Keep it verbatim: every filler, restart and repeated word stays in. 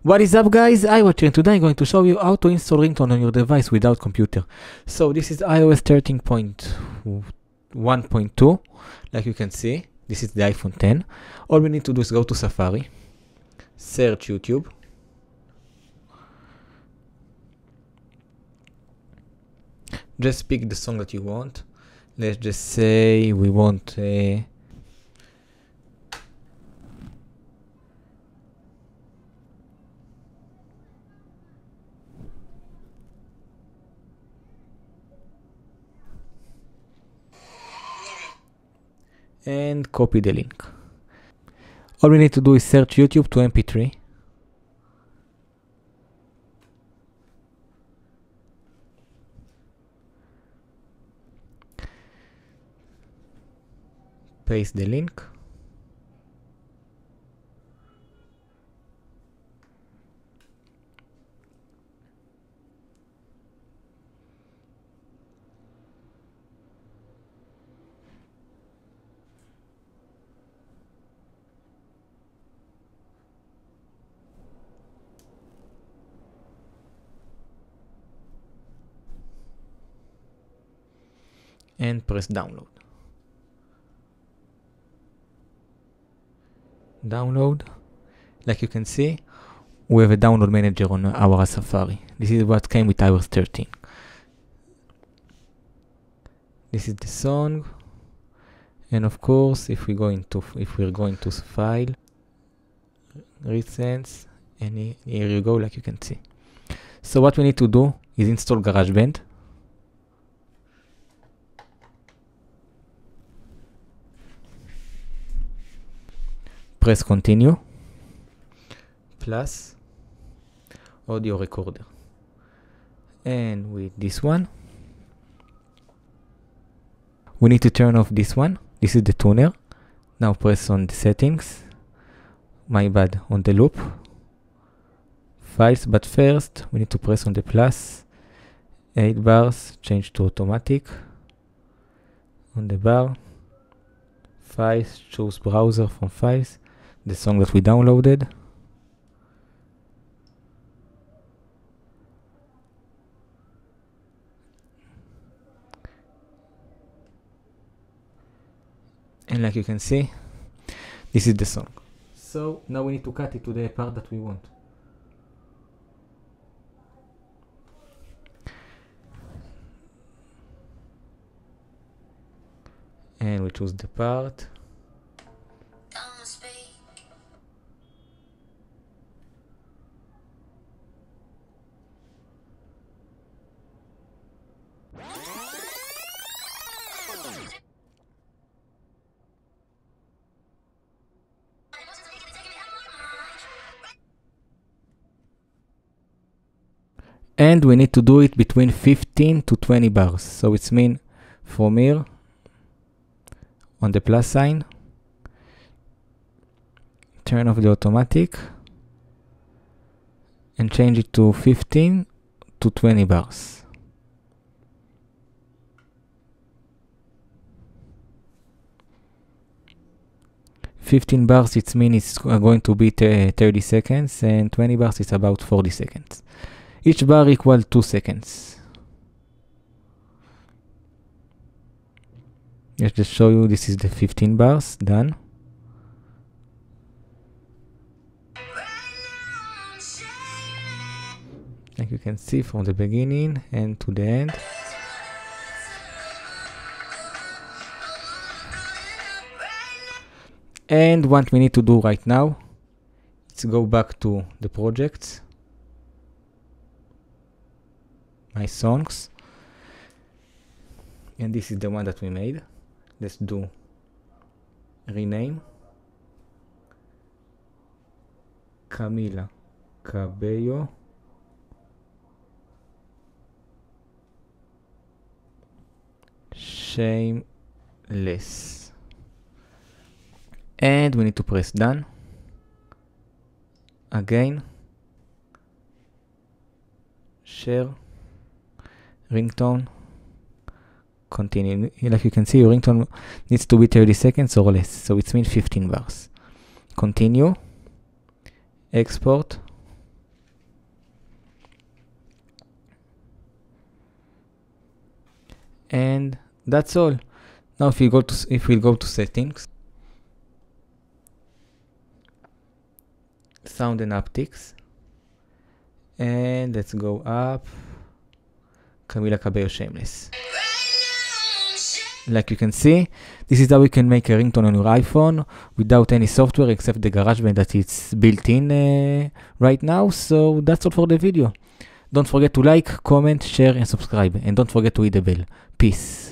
What is up, guys? iWatcher, and today I'm going to show you how to install ringtone on your device without computer. So this is iOS thirteen point one point two. Like you can see, this is the iPhone ten. All we need to do is go to Safari, search YouTube, just pick the song that you want. Let's just say we want uh, and copy the link. All we need to do is search YouTube to M P three. Paste the link. And press download. Download. Like you can see, we have a download manager on our Safari. This is what came with iOS thirteen. This is the song, and of course, if we go into if we're going to file, recents, and here you go. Like you can see. So what we need to do is install GarageBand. Press continue, plus audio recorder, and with this one we need to turn off this one. This is the tuner. Now press on the settings, my bad, on the loop files, but first we need to press on the plus, eight bars, change to automatic. On the bar, files, choose browser from files, the song that we downloaded. And like you can see, this is the song. So now we need to cut it to the part that we want. And we choose the part. And we need to do it between fifteen to twenty bars. So it's mean from here on the plus sign, turn off the automatic and change it to fifteen to twenty bars. fifteen bars, it means it's going to be thirty seconds, and twenty bars is about forty seconds. Each bar equal two seconds. Let's just show you, this is the fifteen bars, done. Like you can see from the beginning and to the end. And what we need to do right now is go back to the projects, my songs, and this is the one that we made. Let's do rename, Camila Cabello Shameless, and we need to press done. Again, share, ringtone, continue. Like you can see, your ringtone needs to be thirty seconds or less, so it means fifteen bars. Continue, export, And that's all. Now if we go to if we go to settings, sound and haptics, and let's go up, Camila Cabello Shameless. Like you can see, this is how we can make a ringtone on your iPhone without any software except the GarageBand that it's built in uh, right now. So that's all for the video. Don't forget to like, comment, share and subscribe, and don't forget to hit the bell. Peace.